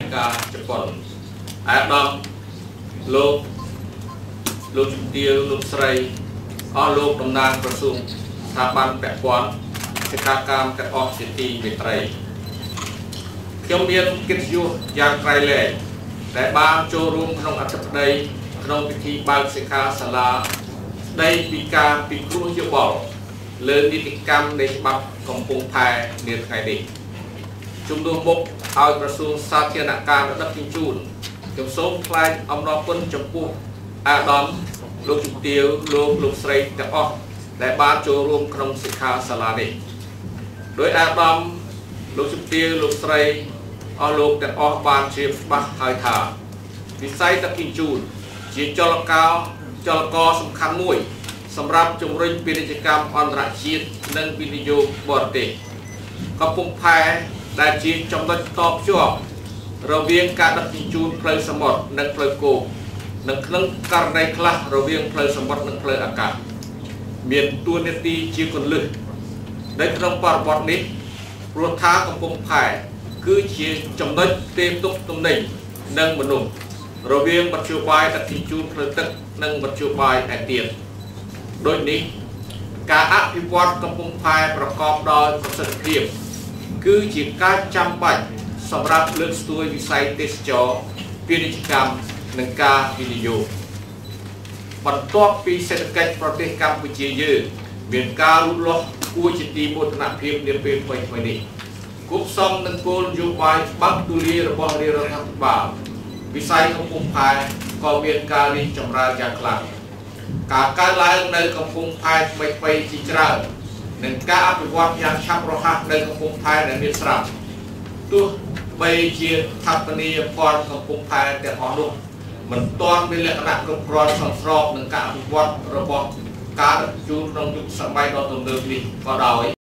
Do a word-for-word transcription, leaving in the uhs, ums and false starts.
ការជប៉ុនអាដាមលោកលោកជំទាវលោកស្រីអស់លោកតំណាងក្រសួងស្ថាប័នពាក់ព័ន្ធសិក្ខាកាមទាំងអស់ជាទីមេត្រីខ្ញុំមានកិត្តិយសយ៉ាងក្រៃលែងដែលបានចូលរួមក្នុងអធិបតីក្នុងពិធីបើកសិក្ខាសាលាស្ដីពីការពិគ្រោះយោបល់លើនីតិកម្មនៃច្បាប់កំពង់ផែនាថ្ងៃនេះជំនួសមុខឲ្យក្រសួងសាធារណការដឹកជញ្ជូនខ្ញុំសូមថ្លែងអំណរគុណចំពោះអាដាមលោកជំទាវលោកលោកស្រីទាំងអស់ដែលបានចូលរួមក្នុងសិក្ខាសាលានេះដោយអាដាមលោកជំទាវលោកស្រីអស់លោកទាំងអស់បានជ្រាបច្បាស់ហើយថាវិស័យដឹកជញ្ជូនជាចលករចលករសំខាន់មួយសម្រាប់ជំរុញពាណិជ្ជកម្មអន្តរជាតិនិងវិនិយោគបរទេសកំពង់ផែដែលជាចំណុចតភ្ជាប់រវាងការដឹកជញ្ជូនផ្លូវសមុទ្រនិងផ្លូវគោកនិងក្នុងករណីខ្លះរវាងផ្លូវសមុទ្រនិងផ្លូវអាកាសមានតួនាទីជាគន្លឹះនៅក្នុងបរិបទនេះព្រោះថាកំពង់ផែគឺជាចំណុចទេទុកទំនិញនិងមនុស្សរវាងមធ្យោបាយដឹកជញ្ជូនផ្លូវទឹកនិងមធ្យោបាយឯទៀតដូចនេះការអភិវឌ្ឍកំពង់ផែប្រកបដោយប្រសិទ្ធភាពគឺជាការចាំបាច់សម្រាប់លើកស្ទួយវិស័យទេសចរពាណិជ្ជកម្មនិងការវិនិយោគបន្ទាប់ពីសេដ្ឋកិច្ចប្រទេសកម្ពុជាយើងមានការលូតលាស់គួរជាទីមោទនភាពនាពេលថ្មីៗនេះគប់សំនឹងគោលនយោបាយច្បាប់ទូលាយរបស់រាជរដ្ឋាភិបាលវិស័យកំពង់ផែក៏មានការរីកចម្រើនយ៉ាងខ្លាំងការកើនឡើងនៅកំពង់ផែថ្មីៗជាច្រើននិងការអភិវឌ្ឍយ៉ាងឆាប់រហ័សនៅកំពង់ផែដែលមានស្រាប់ទោះបីជាស្ថាបនីយភណ្ឌកំពង់ផែទាំងអស់នោះមិនទាន់មានលក្ខណៈគ្រប់គ្រាន់សមស្របនឹងការអភិវឌ្ឍរបស់ការដឹកជញ្ជូនក្នុងយុគសម័យដ៏ទំនើបនេះក៏ដោយ